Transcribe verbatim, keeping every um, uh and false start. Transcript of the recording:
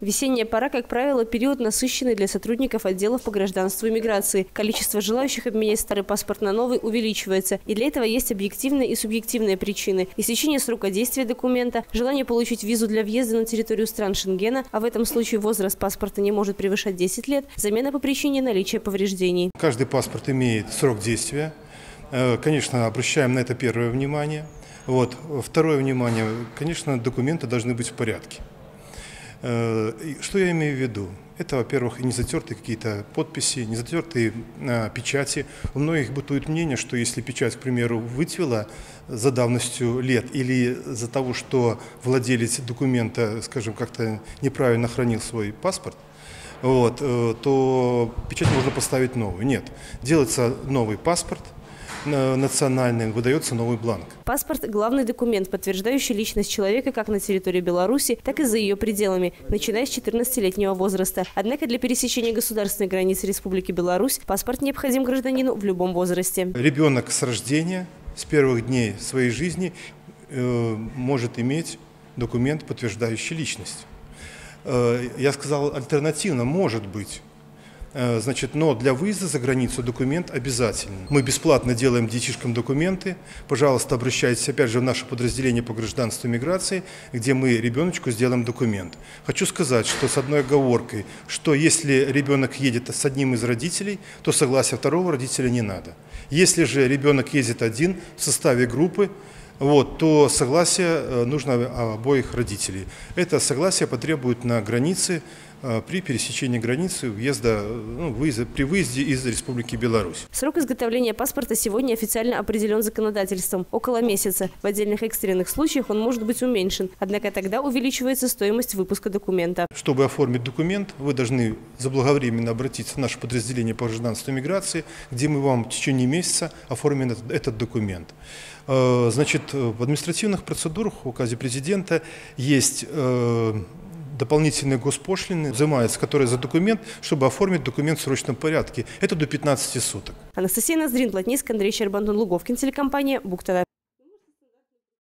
Весенняя пора, как правило, период насыщенный для сотрудников отделов по гражданству и миграции. Количество желающих обменять старый паспорт на новый увеличивается. И для этого есть объективные и субъективные причины. Истечение срока действия документа, желание получить визу для въезда на территорию стран Шенгена, а в этом случае возраст паспорта не может превышать десять лет, замена по причине наличия повреждений. Каждый паспорт имеет срок действия. Конечно, обращаем на это первое внимание. Вот. Второе внимание, конечно, документы должны быть в порядке. Что я имею в виду? Это, во-первых, не затертые какие-то подписи, не затертые а, печати. У многих бытует мнение, что если печать, к примеру, выцвела за давностью лет или из-за того, что владелец документа, скажем, как-то неправильно хранил свой паспорт, вот, то печать можно поставить новую. Нет, делается новый паспорт национальный, выдается новый бланк. Паспорт – главный документ, подтверждающий личность человека как на территории Беларуси, так и за ее пределами, начиная с четырнадцатилетнего возраста. Однако для пересечения государственной границы Республики Беларусь паспорт необходим гражданину в любом возрасте. Ребенок с рождения, с первых дней своей жизни э, может иметь документ, подтверждающий личность. Э, я сказал альтернативно, может быть. Значит, но для выезда за границу документ обязательно. Мы бесплатно делаем детишкам документы. Пожалуйста, обращайтесь опять же в наше подразделение по гражданству и миграции, где мы ребеночку сделаем документ. Хочу сказать, что с одной оговоркой, что если ребенок едет с одним из родителей, то согласия второго родителя не надо. Если же ребенок ездит один в составе группы, Вот, то согласие нужно обоих родителей. Это согласие потребует на границе при пересечении границы въезда, ну, выезда, при выезде из Республики Беларусь. Срок изготовления паспорта сегодня официально определен законодательством – около месяца. В отдельных экстренных случаях он может быть уменьшен, однако тогда увеличивается стоимость выпуска документа. Чтобы оформить документ, вы должны заблаговременно обратиться в наше подразделение по гражданству и миграции, где мы вам в течение месяца оформим этот, этот документ. Значит, в административных процедурах в указе президента есть дополнительные госпошлины, взимаются, которые за документ, чтобы оформить документ в срочном порядке. Это до пятнадцати суток. Анастасия Ноздрин, Плотницкий, Андрей Щербантон, Луговкин, телекомпания БугТВ.